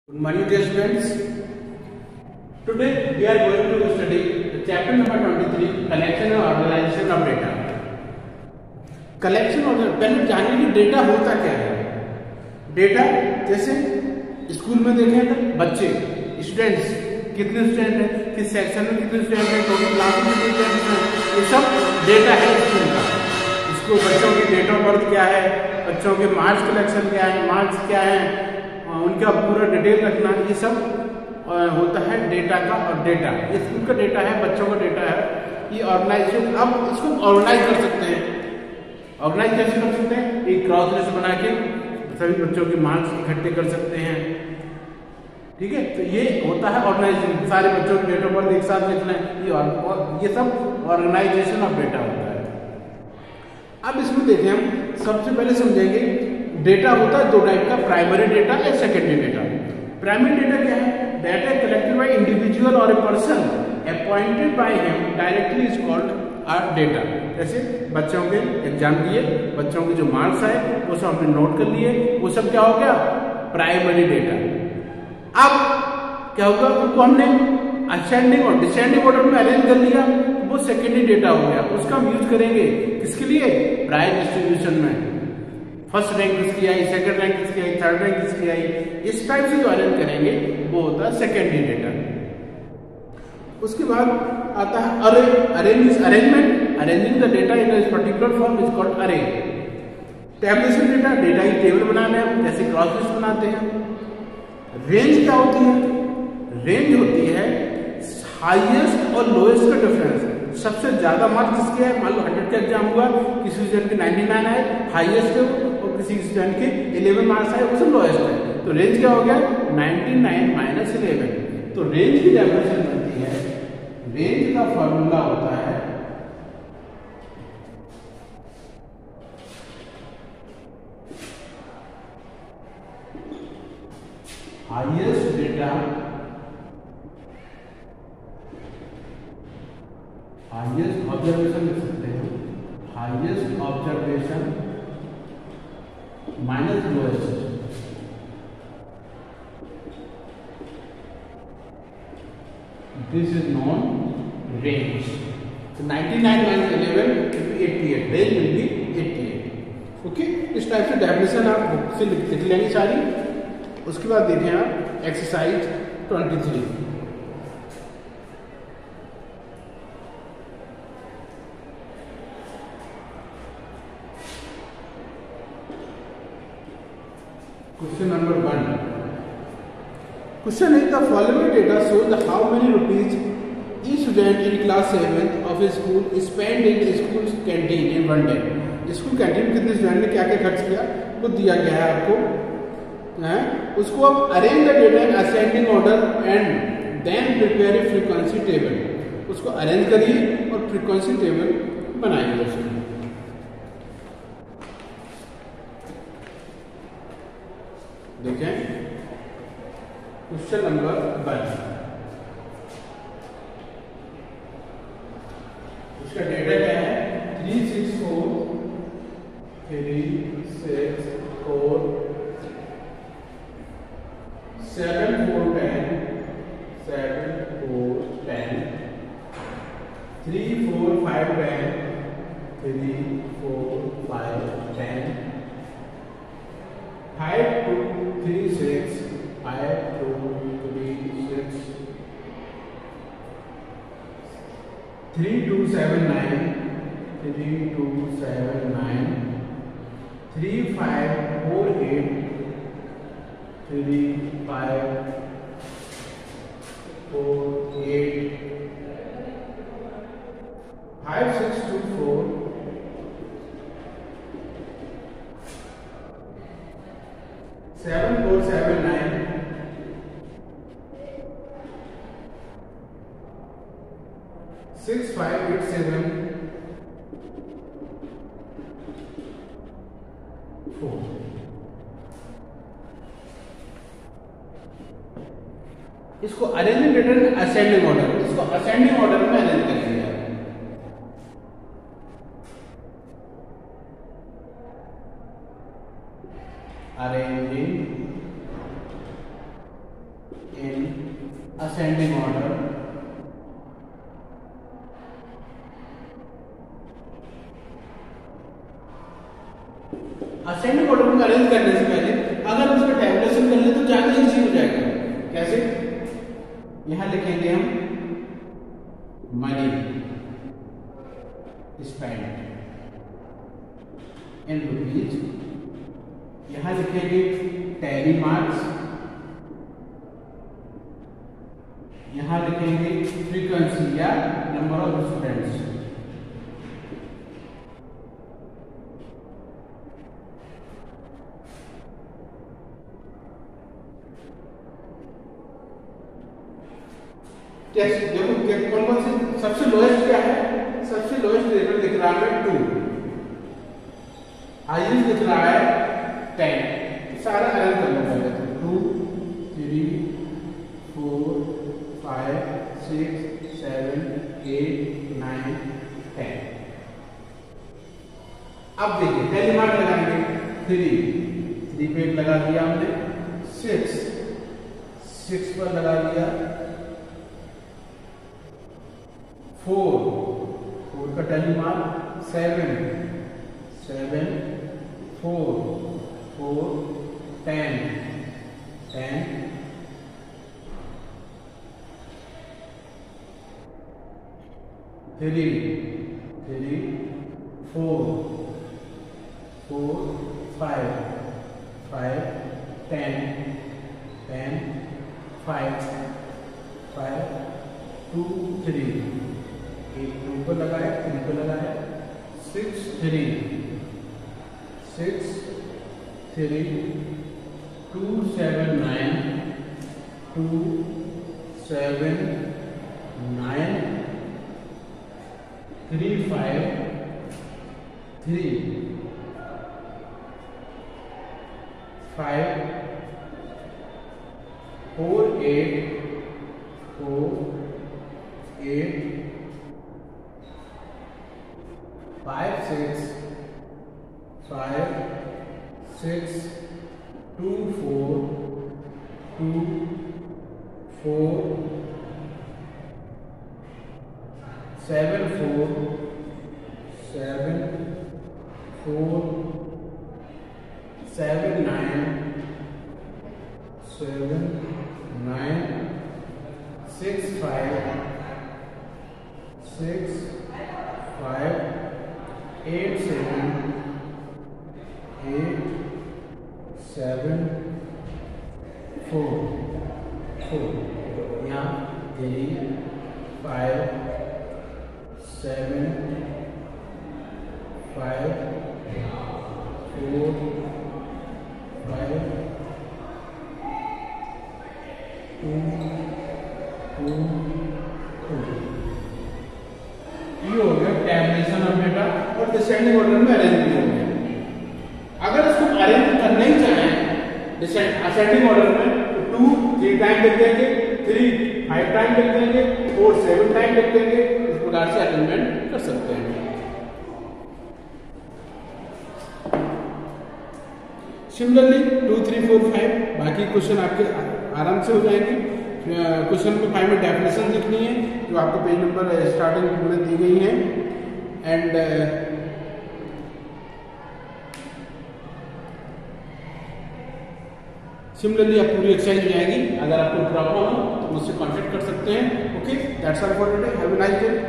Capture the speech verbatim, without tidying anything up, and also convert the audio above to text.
Good morning, dear students. Today we are going to study the chapter number twenty-three, collection and organization of data. Collection और पहले जानिए कि data होता क्या है। डेटा जैसे स्कूल में देखें तो बच्चे स्टूडेंट्स कितने स्टूडेंट हैं, किस सेक्शन में कितने स्टूडेंट हैं, टोटल क्लास में कितने स्टूडेंट हैं, ये सब डेटा है स्कूल का। इसको बच्चों की डेट ऑफ बर्थ क्या है, बच्चों के मार्क्स कलेक्शन क्या है, मार्क्स क्या है, उनका पूरा डिटेल रखना, ये सब होता है डेटा का। और डेटा ये स्कूल का डेटा है, बच्चों का डेटा है। ये ऑर्गेनाइजेशन, अब इसको ऑर्गेनाइज कर सकते हैं। ऑर्गेनाइज कैसे कर सकते हैं? एक क्रॉस लिस्ट बना के सभी बच्चों के मार्क्स इकट्ठे कर सकते हैं। ठीक है, तो ये होता है ऑर्गेनाइजेशन। सारे बच्चों के डेट ऑफ बर्थ एक साथ लिखना है, ये और ये सब ऑर्गेनाइजेशन ऑफ डेटा होता है। अब इसमें देखें, हम सबसे पहले समझेंगे डेटा होता है दो टाइप का, प्राइमरी डेटा या सेकेंडरी डेटा। प्राइमरी डेटा क्या है? डेटा कलेक्टेड बाय इंडिविजुअल और a person appointed by him directly is called a data. जैसे बच्चों के एग्जाम दिए, बच्चों के जो मार्क्स आए वो सब हमने नोट कर लिए, वो सब क्या हो गया? Primary data. अब क्या होगा? उनको हमने असेंडिंग और डिसेंडिंग ऑर्डर में अरेंज कर लिया, वो सेकेंडरी डेटा हो गया। उसका हम यूज करेंगे किसके लिए? प्राइस डिस्ट्रीब्यूशन में। फर्स्ट रैंक किसकी आई, सेकंड रैंक किसकी आई, थर्ड रैंक किसकी आई, इस टाइप से जो अरेंज करेंगे वो होता है सेकेंडरी डेटा। उसके बाद आता है array. Arrange is arrangement, arranging the data in a particular form is called array. Tabulation data, data की टेबल बनाना है, जैसे क्रॉस लिस्ट बनाते हैं। रेंज क्या होती है? रेंज होती है हाईएस्ट और लोएस्ट का डिफरेंस। सबसे ज्यादा मार्क्स किसके है? मान लो हंड्रेड का एग्जाम हुआ, किसी स्टूडेंट के नाइन्टी नाइन आए हाईएस्ट है, और किसी स्टूडेंट के इलेवन मार्क्स आए, वो सब लोएस्ट है। तो रेंज क्या हो गया? Ninety nine minus eleven. तो रेंज की डेफिनेशन बनती है, रेंज का फॉर्मूला होता है हाईएस्ट डेटा हाईएस्ट ऑब्जर्वेशन लिख सकते हैं, highest observation minus lowest. This is non range. तो ninety nine minus eleven will be eighty eight, range will be eighty eight. Okay, इस टाइप से डेफिनेशन आप बुक से लिख लेंगे सारी। उसके बाद देखें आप exercise twenty three. Question number one. Question is the following data shows the how many rupees each student in class seventh of a school spent in the school canteen in one day. School canteen कितने student ने क्या क्या खर्च किया वो दिया गया है आपको, है? उसको आप arrange the data in ascending order and then prepare a frequency table. उसको अरेंज करिए और फ्रीक्वेंसी टेबल बनाइए उसको। देखें क्वेश्चन नंबर वन। उसका डेटा क्या है? Three six four three six four seven four ten seven four ten three four five ten three four five ten five two three six five two three six three two seven nine three two seven nine three five four eight three five four eight five six two four seven four seven nine six five eight seven four. इसको arranging data ascending order, इसको ascending order में arrange करेंगे। arranging in ascending order. Ascending order में arrange करने से पहले अगर उसका टेबुलेशन कर ले तो ज्यादा इजी हो जाएगा। कैसे? यहां लिखेंगे हम मनी स्पेंड इन रुपीज, यहां लिखेंगे टैली मार्क्स, यहां लिखेंगे फ्रीक्वेंसी या नंबर ऑफ स्टूडेंट्स। देखो कौन कौन से सबसे लोएस्ट क्या है? सबसे लोएस्ट लेवल दिख रहा है टू, हाईएस्ट दिख रहा है टेन। सारा अरेंज करना पड़ेगा। Two, three, four, five, six, seven, eight, nine, ten. अब देखिए पहली मार्क लगाएंगे थ्री, थ्री पे लगा दिया हमने। सिक्स, सिक्स पर लगा दिया। फोर, फोर का tally mark. Seven, seven, four, four, ten, ten, three, three, four, four, five, five, ten, ten, five, five, two, three, एक टू को लगाया, थ्री को लगाया। Six, three, six, three, two, seven, nine, two, seven, nine, three, five, three, five, four, eight, four, eight, five, six, five, six, two, four, two, four, seven, four, seven, four, seven, nine, seven, nine, six, five, six, five, eight, seven, eight, seven, four, four, यहाँ three, five, seven, five, four, five, two, two, two. ये हो गया tabulation of data और descending order में arrange भी हो गया। अगर इसको अरेंज करना ही चाहें असेंडिंग ऑर्डर में तो टू थ्री टाइम लिख देंगे, थ्री फाइव टाइम लिख देंगे, फोर सेवन टाइम लिख देंगे। इस प्रकार से अरेंजमेंट कर सकते हैं। Similarly two three four five बाकी क्वेश्चन आपके आराम से हो जाएंगे। क्वेश्चन नंबर फाइव में डेफिनेशन लिखनी है जो आपको पेज नंबर स्टार्टिंग में दी गई है। एंड सिमिलरली आप पूरी एक्सरसाइज हो जाएगी। अगर आपको प्रॉब्लम हो तो मुझसे कांटेक्ट कर सकते हैं। Okay, that's all for today. Have a nice day.